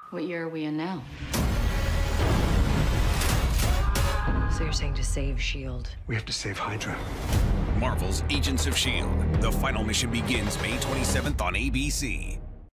What year are we in now? So you're saying to save S.h.i.e.L.D. We have to save Hydra. Marvel's Agents of S.h.i.e.L.D. The final mission begins May 27th on ABC.